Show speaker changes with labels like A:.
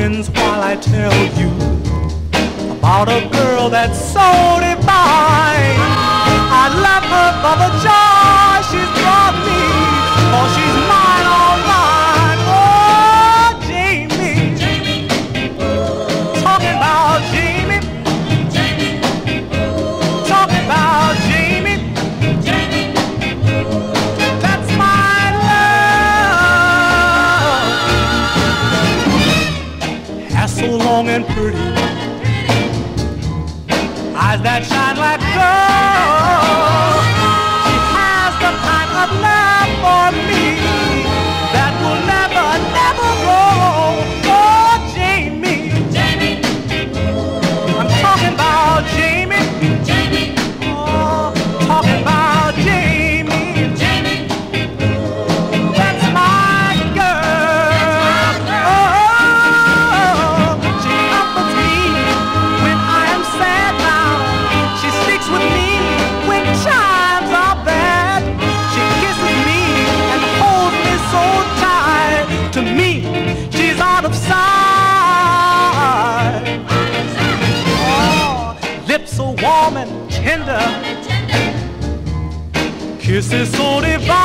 A: seconds while I tell you about a girl that's so divine. I love her for the joy she's brought me, for she's mine, all mine. Oh, Jamie, talking about Jamie, talking about Jamie, that's my love. Hair so long and pretty, eyes that shine like gold. She has the kind of love for me that will never, never grow. Oh, Jamie, I'm talking about Jamie. Oh, talking about Jamie. That's my girl. Oh, she comforts me when I am sad now. She sticks with me when times are bad. She kisses me and holds me so tight. To me, she's out of sight. Oh, lips so warm and tender, kisses so divine.